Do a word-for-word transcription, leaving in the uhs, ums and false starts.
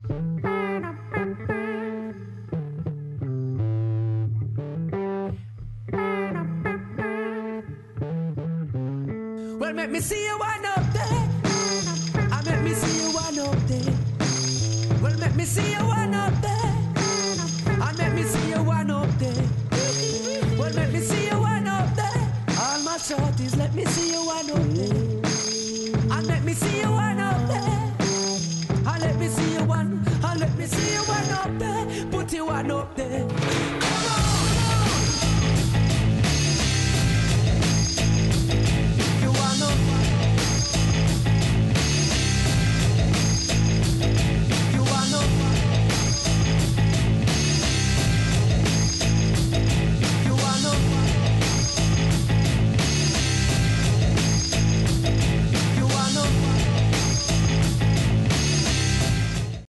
Well, make me see you one up there. I make me see you one up there. Well, make me see you one up there. I make me see you one up there. Well, make me see you one up there. All my shorties, let me see you one up there. I make me see you one up there. I let me see you one. I let me see you one up there. Put you one up there.